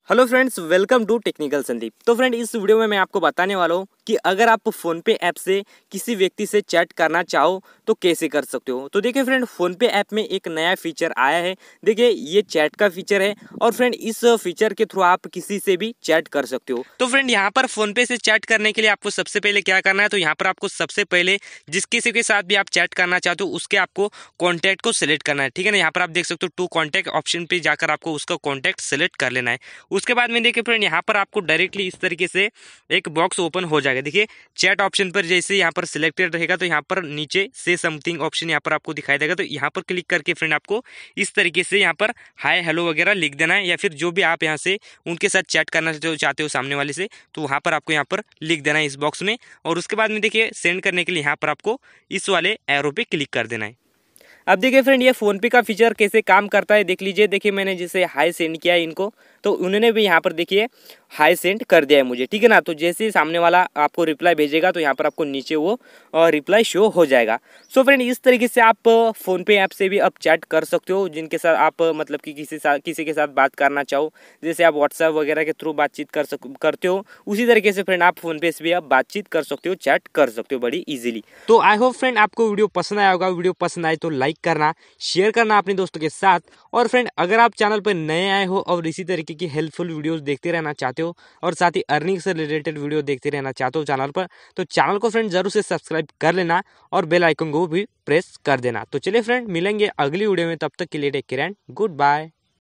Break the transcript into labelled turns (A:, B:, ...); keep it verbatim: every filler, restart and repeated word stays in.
A: Hello friends, welcome to technical Sandeep. तो friend, इस video में मैं आपको बताने वाला हूँ कि अगर आप फ़ोनपे ऐप से किसी व्यक्ति से चैट करना चाहो तो कैसे कर सकते हो। तो देखिए फ्रेंड, फ़ोनपे ऐप में एक नया फीचर आया है। देखिए, ये चैट का फीचर है और फ्रेंड इस फीचर के थ्रू आप किसी से भी चैट कर सकते हो। तो फ्रेंड, यहाँ पर फ़ोनपे से चैट करने के लिए आपको सबसे पहले क्या करना है, तो यहाँ पर आपको सबसे पहले जिस किसी के साथ भी आप चैट करना चाहते हो उसके आपको कॉन्टैक्ट को सिलेक्ट करना है। ठीक है ना, यहाँ पर आप देख सकते हो टू कॉन्टैक्ट ऑप्शन पे जाकर आपको उसका कॉन्टैक्ट सिलेक्ट कर लेना है। उसके बाद में देखिए फ्रेंड, यहाँ पर आपको डायरेक्टली इस तरीके से एक बॉक्स ओपन हो जाएगा। देखिए, चैट ऑप्शन पर जैसे यहाँ पर सिलेक्टेड रहेगा तो यहाँ पर नीचे से समथिंग ऑप्शन यहाँ पर आपको दिखाई देगा। तो यहाँ पर क्लिक करके फ्रेंड आपको इस तरीके से यहाँ पर हाय हेलो वगैरह लिख देना है, या फिर जो भी आप यहाँ से उनके साथ चैट करना चाहते हो सामने वाले से, तो वहाँ पर आपको यहाँ पर लिख देना है इस बॉक्स में। और उसके बाद में देखिए, सेंड करने के लिए यहाँ पर आपको इस वाले एरो पे क्लिक कर देना है। अब देखिए फ्रेंड, ये फ़ोनपे का फीचर कैसे काम करता है देख लीजिए। देखिए, मैंने जैसे हाई सेंड किया है इनको, तो उन्होंने भी यहाँ पर देखिए हाई सेंड कर दिया है मुझे। ठीक है ना, तो जैसे ही सामने वाला आपको रिप्लाई भेजेगा तो यहाँ पर आपको नीचे वो रिप्लाई शो हो जाएगा। सो फ्रेंड, इस तरीके से आप फ़ोनपे ऐप से भी आप चैट कर सकते हो जिनके साथ आप मतलब कि किसी साथ किसी के साथ बात करना चाहो। जैसे आप व्हाट्सएप वगैरह के थ्रू बातचीत कर सक करते हो, उसी तरीके से फ्रेंड आप फ़ोनपे से भी आप बातचीत कर सकते हो, चैट कर सकते हो बड़ी ईजिली। तो आई होप फ्रेंड आपको वीडियो पसंद आया होगा। वीडियो पसंद आए तो लाइक करना, शेयर करना अपने दोस्तों के साथ। और फ्रेंड, अगर आप चैनल पर नए आए हो और इसी तरीके की हेल्पफुल वीडियोस देखते रहना चाहते हो और साथ ही अर्निंग से रिलेटेड वीडियो देखते रहना चाहते हो चैनल पर, तो चैनल को फ्रेंड जरूर से सब्सक्राइब कर लेना और बेल आइकन को भी प्रेस कर देना। तो चलिए फ्रेंड, मिलेंगे अगली वीडियो में, तब तक के लिए take care and good bye.